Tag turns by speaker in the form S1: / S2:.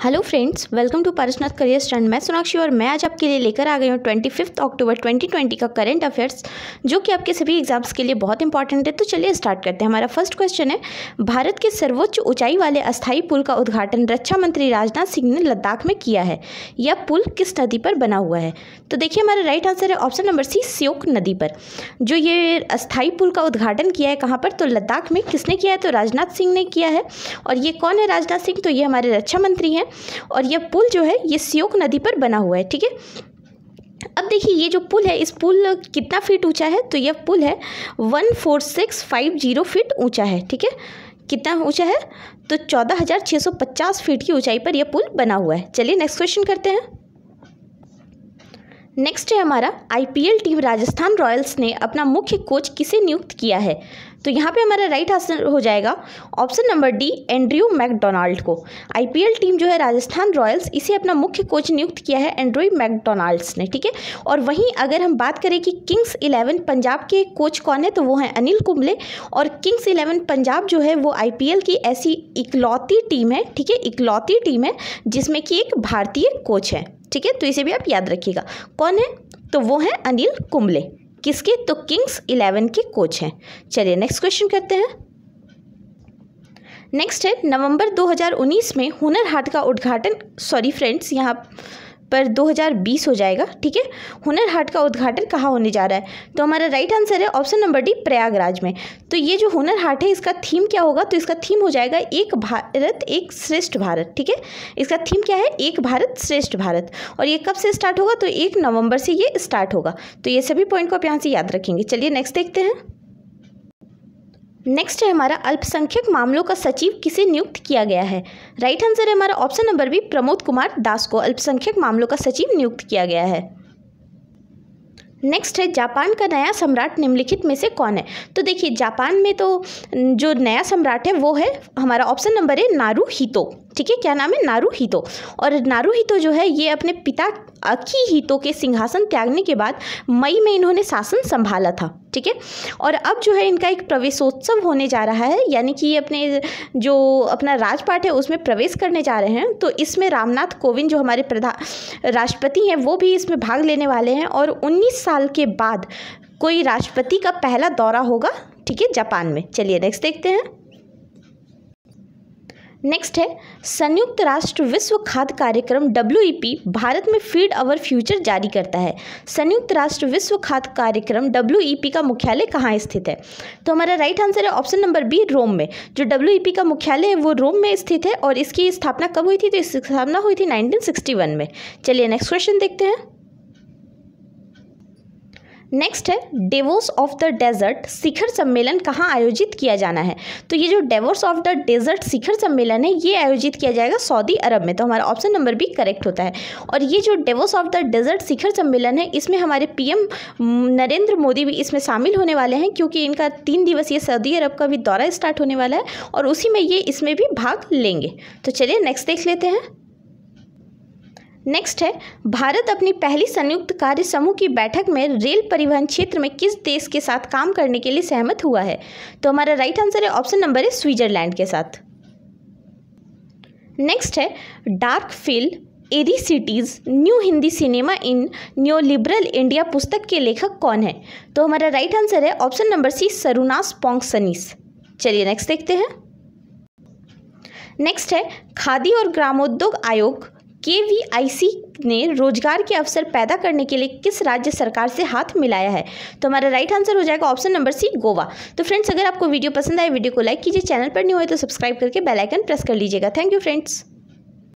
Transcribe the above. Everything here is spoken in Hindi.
S1: Hello friends, welcome to Parasnath career stand. मैं सोनाक्षी और मैं आज आपके लिए लेकर आ गई हूँ 25 अक्टूबर 2020 का करंट अफेयर्स, जो कि आपके सभी एग्जाम्स के लिए बहुत इंपॉर्टेंट है। तो चलिए स्टार्ट करते हैं। हमारा फर्स्ट क्वेश्चन है, भारत के सर्वोच्च ऊंचाई वाले अस्थायी पुल का उद्घाटन रक्षा मंत्री राजनाथ सिंह ने लद्दाख में किया है। यह पुल किस नदी पर बना हुआ है? तो देखिए, हमारा राइट आंसर है ऑप्शन नंबर सी, श्योक नदी पर। जो ये अस्थायी पुल का उद्घाटन किया है कहाँ पर? तो लद्दाख में। किसने किया है? तो राजनाथ सिंह ने किया है। और ये कौन है राजनाथ सिंह? तो ये हमारे रक्षा मंत्री हैं। और यह पुल जो है ये श्योक नदी पर बना हुआ है। ठीक है, अब देखिए ये जो पुल है, इस पुल कितना फीट ऊंचा है? तो यह पुल है 14650 फीट ऊंचा है। ठीक है, कितना ऊंचा है? तो 14,650 फीट की ऊंचाई पर यह पुल बना हुआ है। चलिए नेक्स्ट क्वेश्चन करते हैं। नेक्स्ट है हमारा, आईपीएल टीम राजस्थान रॉयल्स ने अपना मुख्य कोच किसे नियुक्त किया है? तो यहाँ पे हमारा राइट आंसर हो जाएगा option number D, Andrew McDonald को। आईपीएल टीम जो है राजस्थान रॉयल्स, इसे अपना मुख्य कोच नियुक्त किया है एंड्रयू मैकडोनाल्ड्स ने। ठीक है, और वहीं अगर हम बात करें कि किंग्स 11 पंजाब के कोच कौन है, तो वो हैं अनिल कुंबले। और किंग्स 11 पंजाब जो है वो आईपीएल की ऐसी इकलौती टीम है, ठीक है, इकलौती टीम है जिसमें कि एक भारतीय कोच है। ठीक है, तो इसे भी आप याद रखिएगा। कौन है? तो वो हैं अनिल कुंबले। किसके? तो किंग्स 11 के कोच हैं। चलिए नेक्स्ट क्वेश्चन करते हैं। नेक्स्ट है, नवंबर 2019 में हुनर हाट का उद्घाटन, सॉरी फ्रेंड्स, यहाँ पर 2020 हो जाएगा। ठीक है, हुनर हाट का उद्घाटन कहाँ होने जा रहा है? तो हमारा राइट आंसर है ऑप्शन नंबर डी, प्रयागराज में। तो ये जो हुनर हाट है, इसका थीम क्या होगा? तो इसका थीम हो जाएगा एक भारत एक श्रेष्ठ भारत। ठीक है, इसका थीम क्या है? एक भारत श्रेष्ठ भारत। और ये कब से स्टार्ट होगा? तो 1 नवंबर से ये स्टार्ट होगा। तो ये सभी पॉइंट को आप यहाँ से याद रखेंगे। चलिए नेक्स्ट देखते हैं। नेक्स्ट है हमारा, अल्पसंख्यक मामलों का सचिव किसे नियुक्त किया गया है? राइट आंसर है हमारा option number B, Pramod Kumar Das को अल्पसंख्यक मामलों का सचिव नियुक्त किया गया है। नेक्स्ट है, जापान का नया सम्राट निम्नलिखित में से कौन है? तो देखिए, जापान में तो जो नया सम्राट है वो है हमारा ऑप्शन नंबर है नारुहितो। ठीक है, क्या नाम है? नारुहितो। और नारुहितो जो है ये अपने पिता अकिहितो के सिंहासन त्यागने के बाद मई में इन्होंने शासन संभाला था। ठीक है, और अब जो है इनका एक प्रवेशोत्सव होने जा रहा है, यानी कि ये अपने जो अपना राजपाट है उसमें प्रवेश करने जा रहे हैं। तो इसमें रामनाथ कोविंद जो हमारे राष्ट्रपति हैं वो भी इसमें भाग लेने वाले हैं। और 19 साल के बाद कोई राष्ट्रपति का पहला दौरा होगा, ठीक है, जापान में। चलिए नेक्स्ट देखते हैं। नेक्स्ट है, संयुक्त राष्ट्र विश्व खाद्य कार्यक्रम WEP भारत में फीड अवर फ्यूचर जारी करता है। संयुक्त राष्ट्र विश्व खाद्य कार्यक्रम WEP का मुख्यालय कहाँ स्थित है? तो हमारा राइट आंसर है ऑप्शन नंबर बी, रोम में। जो WEP का मुख्यालय है वो रोम में स्थित है। और इसकी स्थापना कब हुई थी? तो इसकी स्थापना हुई थी 1961 में। चलिए नेक्स्ट क्वेश्चन देखते हैं। नेक्स्ट है, डेवोस ऑफ द डेजर्ट शिखर सम्मेलन कहाँ आयोजित किया जाना है? तो ये जो डेवोस ऑफ द डेजर्ट शिखर सम्मेलन है ये आयोजित किया जाएगा सऊदी अरब में। तो हमारा ऑप्शन नंबर बी करेक्ट होता है। और ये जो डेवोस ऑफ द डेजर्ट शिखर सम्मेलन है इसमें हमारे PM नरेंद्र मोदी भी इसमें शामिल होने वाले हैं, क्योंकि इनका 3 दिवसीय सऊदी अरब का भी दौरा स्टार्ट होने वाला है और उसी में ये इसमें भी भाग लेंगे। तो चलिए नेक्स्ट देख लेते हैं। नेक्स्ट है, भारत अपनी पहली संयुक्त कार्य समूह की बैठक में रेल परिवहन क्षेत्र में किस देश के साथ काम करने के लिए सहमत हुआ है? तो हमारा राइट आंसर है ऑप्शन नंबर है स्विट्जरलैंड के साथ। नेक्स्ट है, dark field eroticities new Hindi cinema in new liberal India पुस्तक के लेखक कौन है? तो हमारा राइट आंसर है ऑप्शन नंबर सी, सरुनास पोंगसनीस। चलिए नेक्स्ट देखते हैं। नेक्स्ट है, खादी और ग्रामोद्योग आयोग KVIC ने रोजगार के अवसर पैदा करने के लिए किस राज्य सरकार से हाथ मिलाया है? तो हमारा राइट आंसर हो जाएगा ऑप्शन नंबर सी, गोवा। तो फ्रेंड्स, अगर आपको वीडियो पसंद आए वीडियो को लाइक कीजिए, चैनल पर न्यू है तो सब्सक्राइब करके बेल आइकन प्रेस कर लीजिएगा। Thank you friends.